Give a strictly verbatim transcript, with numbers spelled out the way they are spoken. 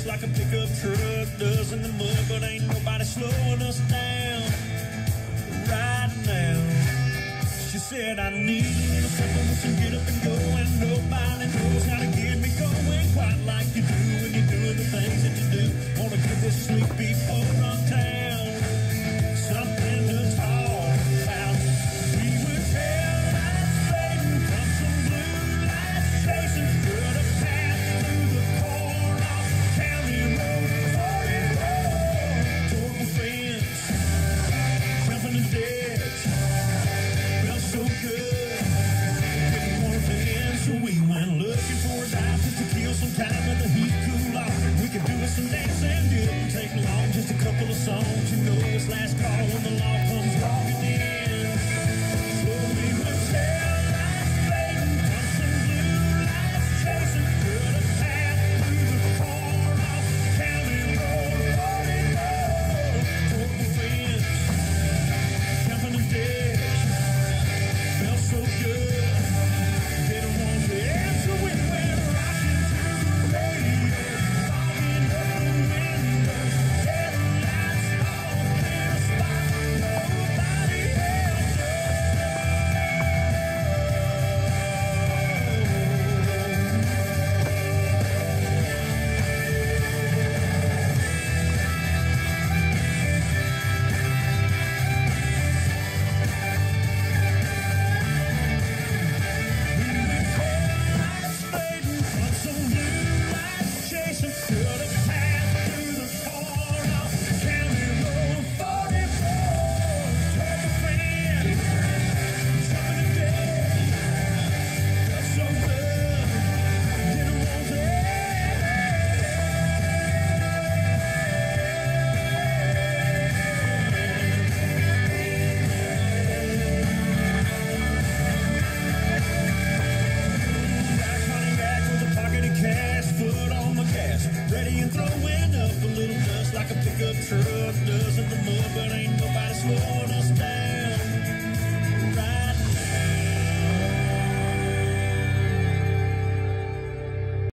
dust like a pickup truck does in the mud, but ain't nobody slowing us down right now. She said, I need a little something to get up and go, and nobody knows how to get me going quite like you do when you're doing the things that you do. Wanna give this sleepy folk run town something to talk about. We were taillights fading from some blue lights chasing, put a path through the core off County Road forty-four. Tore the fence, jumping the ditch, felt so good, didn't want to end, so we went looking for a dive just to kill some time with the heat cool off. We could do with some dancing, didn't take long, just a couple of songs. You know it's last call when the law comes walking in. So we were taillights fading from some blue lights chasing, put a path through the car off County Road forty-four. Tore the fence, jumping the ditch, felt so good, didn't want to end, so we went rocking to the radio, fogging up the windows, headlights off in a spot nobody else fading from some blue lights chasing, put a path through the car off County Road forty-four. Tore the fence, jumping the ditch, felt so good, didn't want to back, running back with a pocket of cash, foot on the gas, ready and throwing up a little dust like a pickup truck does in the mud, but ain't nobody slowing